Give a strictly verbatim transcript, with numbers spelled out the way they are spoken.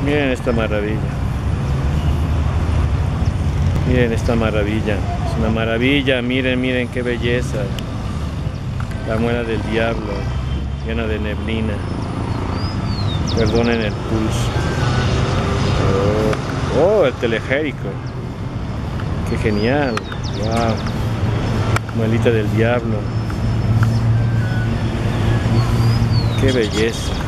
Miren esta maravilla. Miren esta maravilla. Es una maravilla. Miren, miren qué belleza. La muela del diablo, llena de neblina. Perdonen el pulso. Oh, oh, el teleférico. Qué genial. Wow. Muelita del diablo. Qué belleza.